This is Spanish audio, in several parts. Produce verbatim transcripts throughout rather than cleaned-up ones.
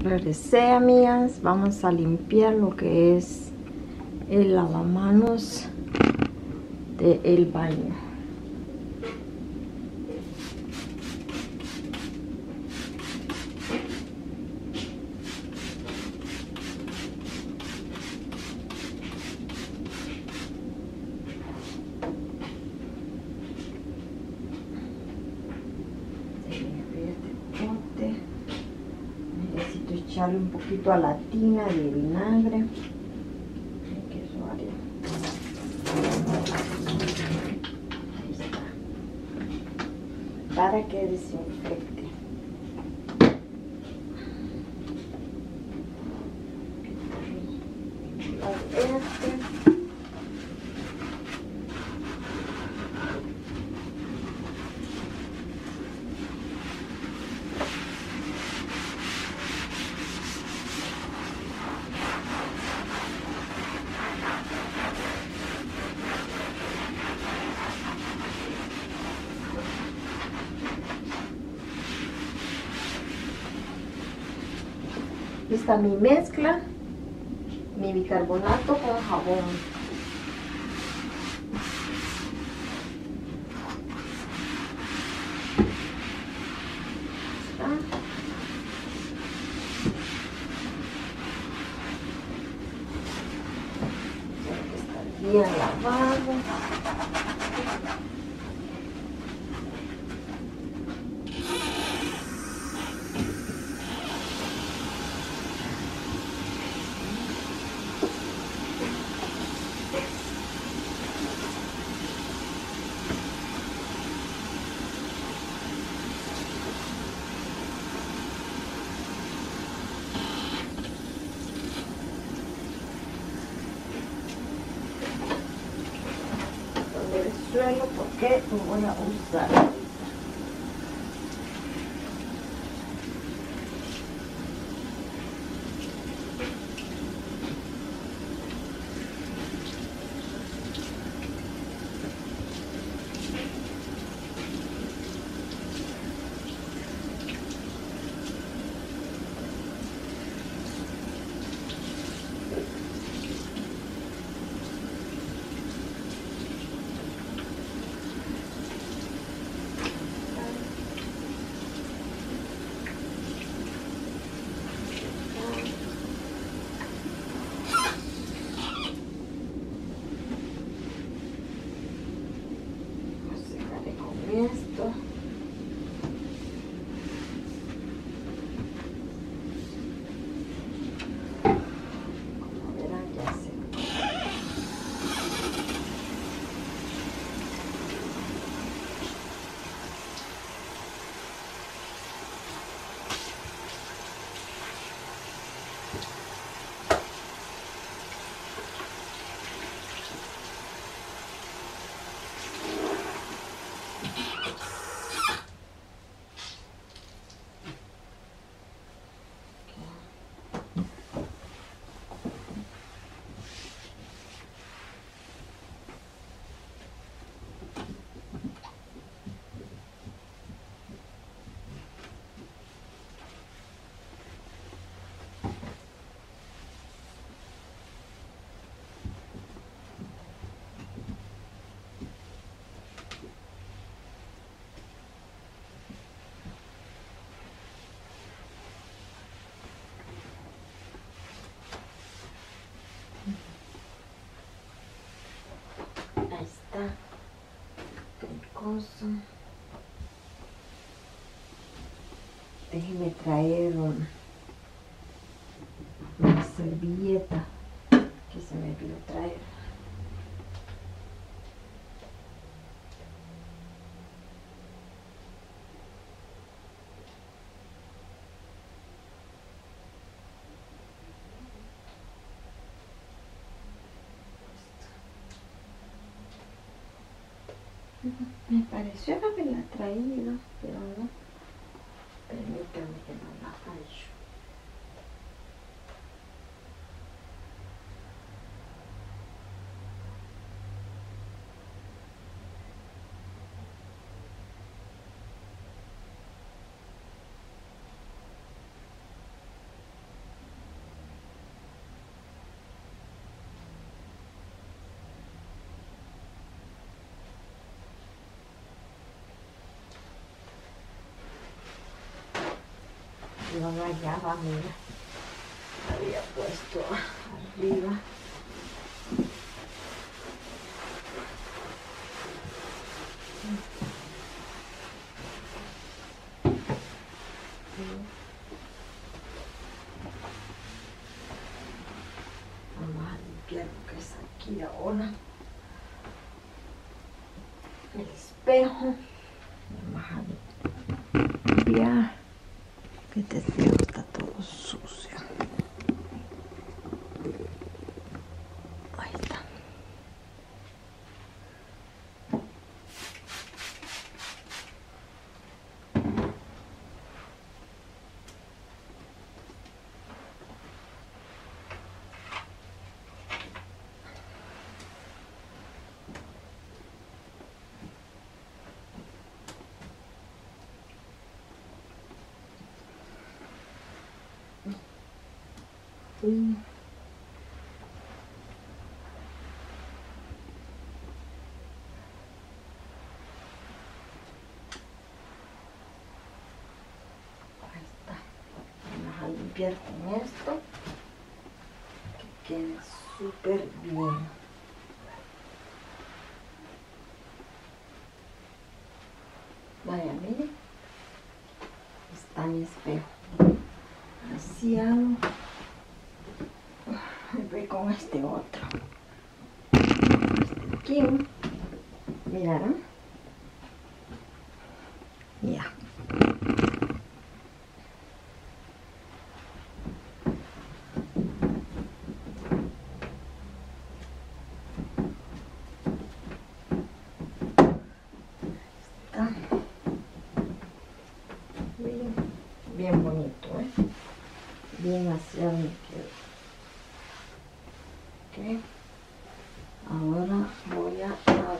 Regresé, amigas. Vamos a limpiar lo que es el lavamanos del baño. Necesito echarle un poquito a la tina de vinagre. Ahí está. Para que desinfecte. Este. Está mi mezcla, mi bicarbonato con jabón. Está. Tiene que estar bien lavado. Suelo porque lo voy a usar. Esto. Como verán, ya se Ahí está. Qué cosa. Déjenme traer un, una servilleta que se me olvidó traer. Me pareció haberla traído, pero no. Permítanme que no la hallo. lo rayaba, mira. Había puesto arriba. Vamos a limpiar lo que es aquí ahora. El espejo. Vamos a limpiar. Que este espejo está todo sucio. Ahí está. Sí. Ahí está. Vamos a limpiar con esto. Que quede súper bien. Vaya, miren. Está mi espejo. Vaciado. Voy con este otro. Este aquí. Miraron. Ya. Está. Miren. Bien bonito, ¿eh? Bien aseado me quedó. Ok. Ahora voy a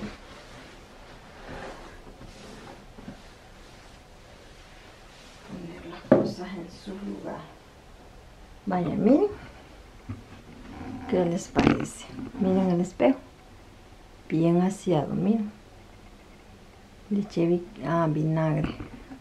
poner las cosas en su lugar. Vaya, miren. ¿Qué les parece? Miren el espejo. Bien aseado, miren. Le eché vi ah, vinagre.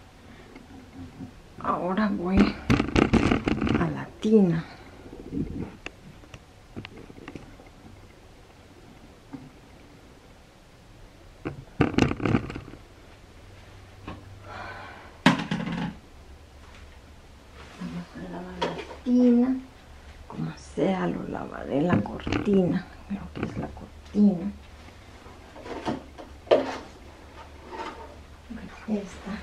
Ahora voy a la tina. Cortina, como sea, lo lavaré la cortina, lo que es la cortina. Esta.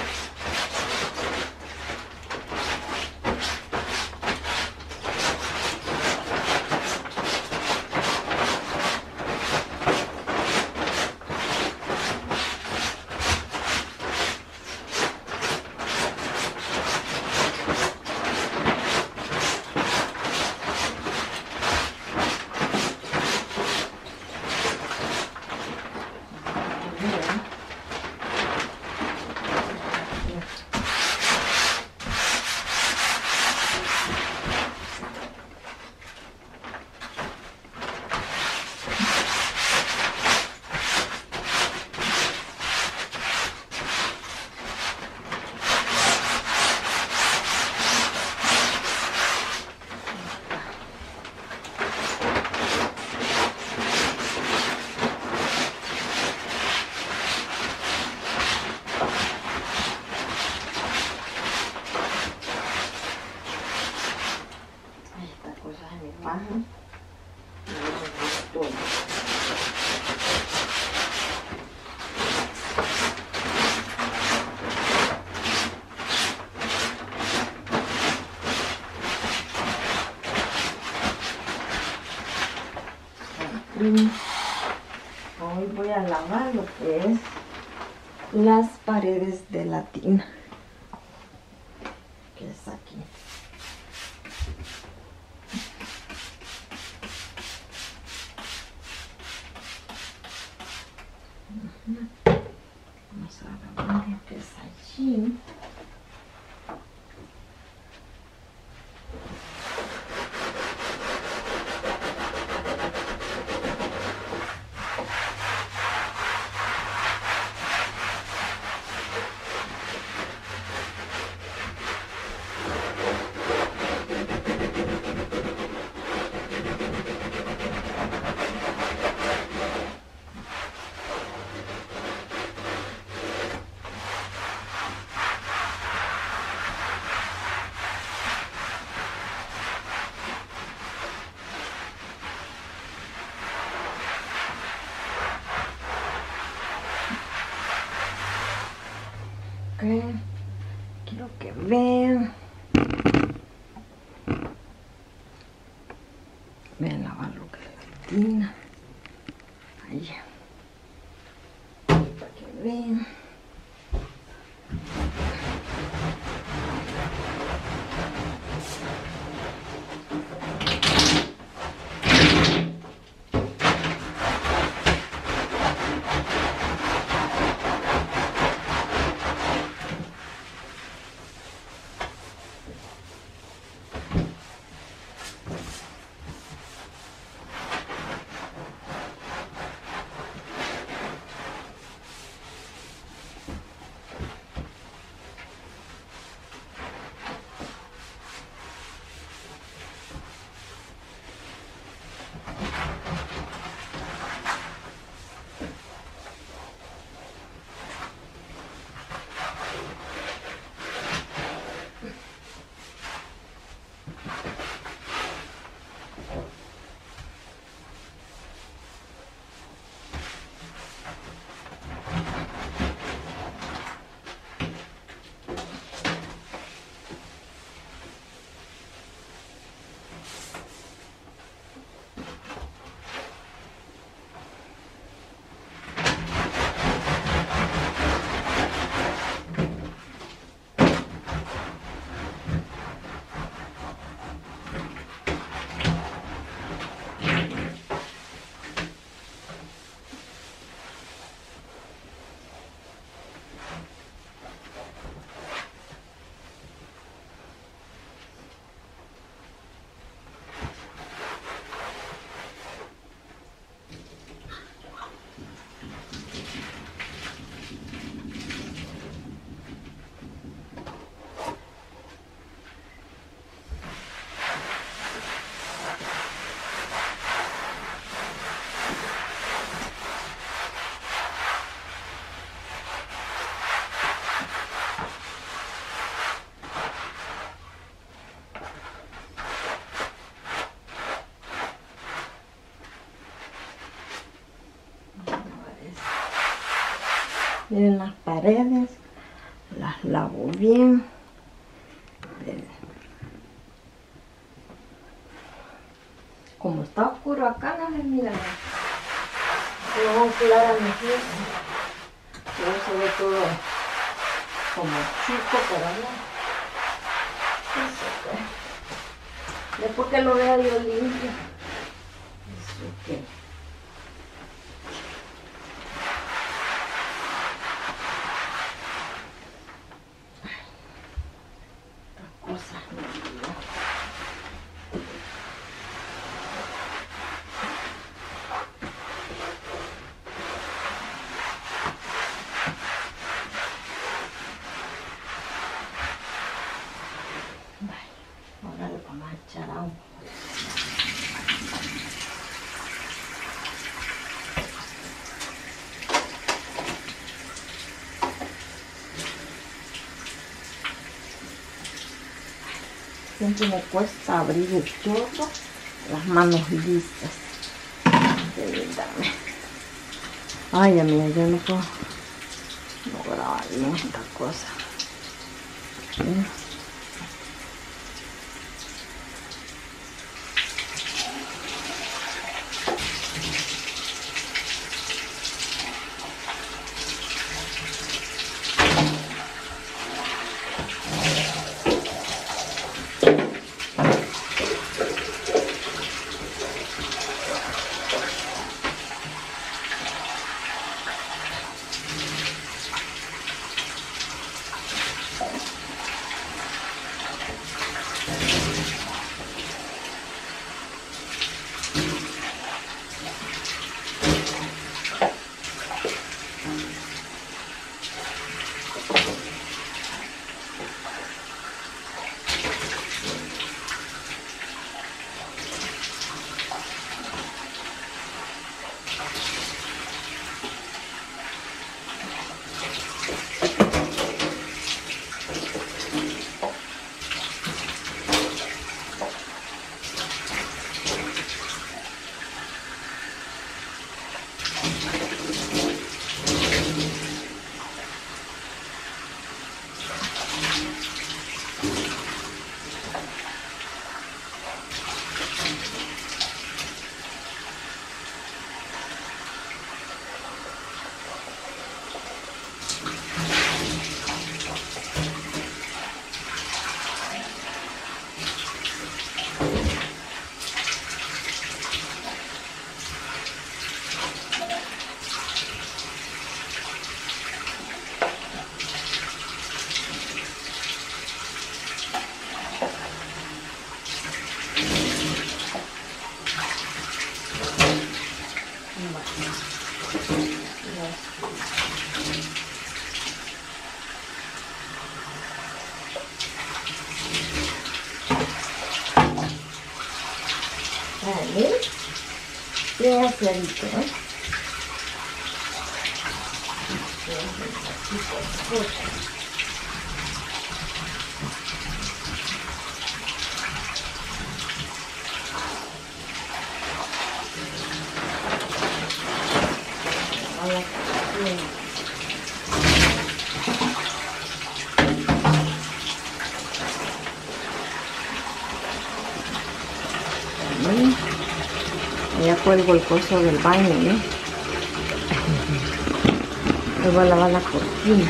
Hoy voy a lavar lo que es las paredes de la tina, que es aquí. Vamos a lavar lo que es allí. Voy a lavar lo que es la tina. Ahí. Para que vean. Miren las paredes, las lavo bien. Como está oscuro acá, no se mira nada. No clara mi pieza. Pero se ve todo como chico, pero no. Eso que. Después que lo vea yo limpio. Eso que. Ahora le vamos a echar agua. Siempre me cuesta abrir el chorro, las manos listas. Ay, amiga, yo no puedo no grabar bien esta cosa. ¿Sí? Vale. Bien aseadito, ¿eh? Ya cuelgo el coso del baño, ¿eh? Me voy a lavar la cortina.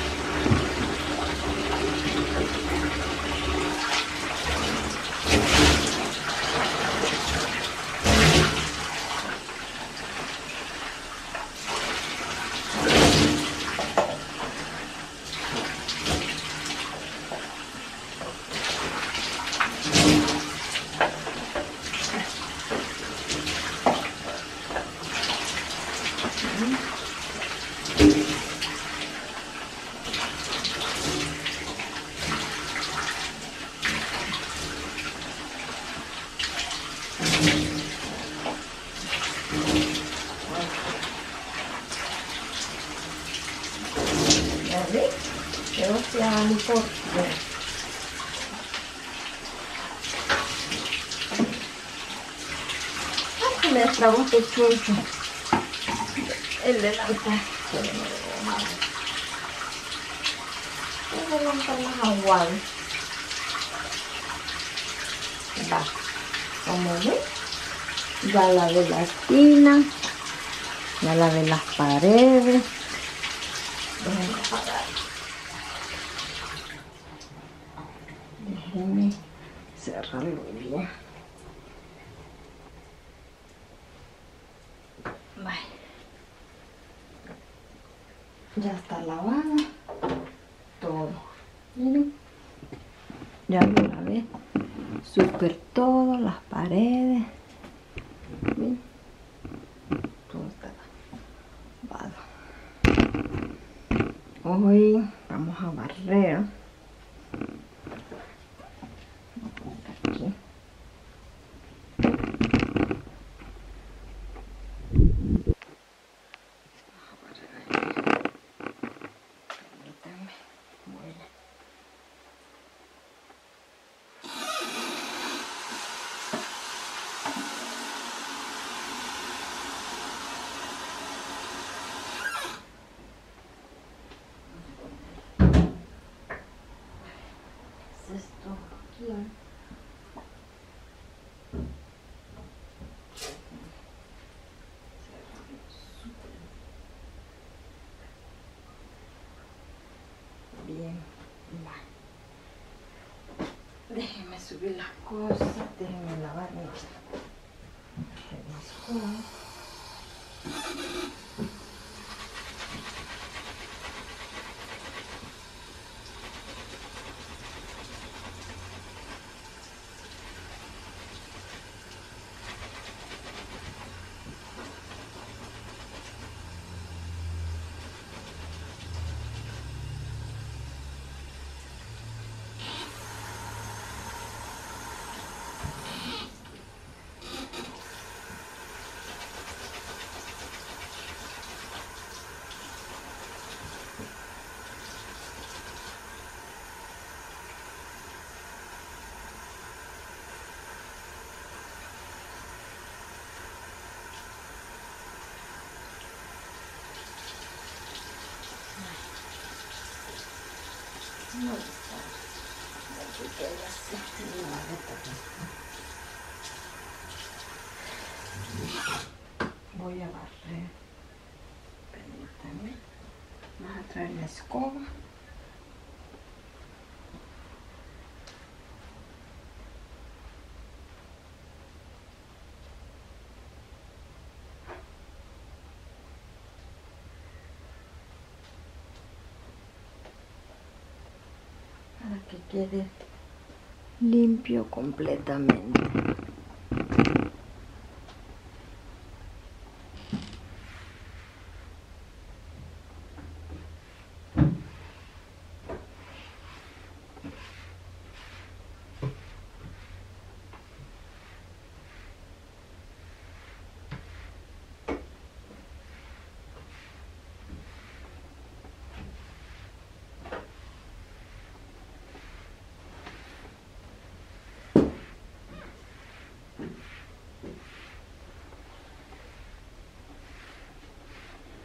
Pero sea licor. Ay, me tragó este churro. El delantal. El delantal más aguado. Va. Como ven, ya lavé la tina. Ya lavé las paredes. Déjenme apagar. Déjenme cerrarlo bien. Vale. Ya está lavado todo. Miren. Ya lo lavé. Súper todo, las paredes. Miren. Todo está lavado. Hoy vamos a barrer. Aquí. Esto aquí. Bien, vale. Déjenme subir las cosas, déjenme lavar mis cosas. No está. Aquí queda así. Voy a barrer. Permítanme. Vamos a traer la escoba. Para que quede limpio completamente.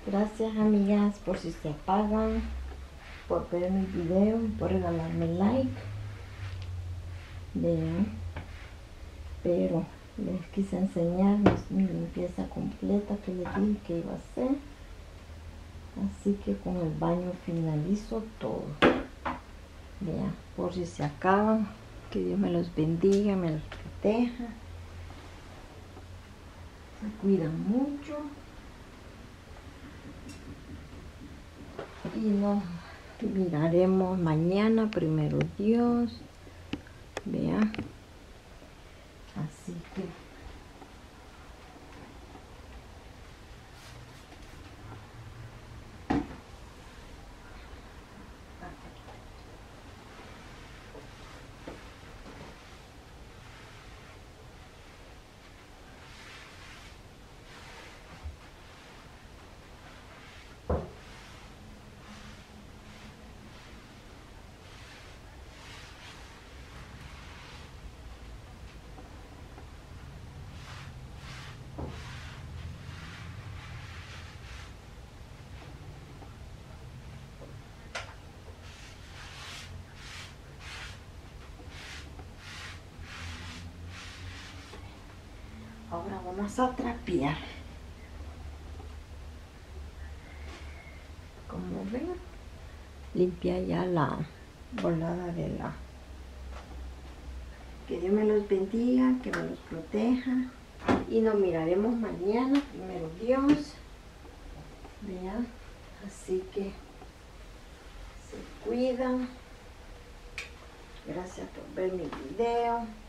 Gracias, amigas, por si se apagan, por ver mi video y por regalarme like. Vean, pero les quise enseñar mi, mi limpieza completa que les dije que iba a hacer. Así que con el baño finalizo todo. Vean, por si se acaban, que Dios me los bendiga, me los proteja. Se cuidan mucho. Y nos miraremos mañana, primero Dios. Vean. Así que ahora vamos a trapear. Como ven, limpia ya la volada de la. Que Dios me los bendiga, que me los proteja. Y nos miraremos mañana, primero Dios. Vean, así que se cuidan. Gracias por ver mi video.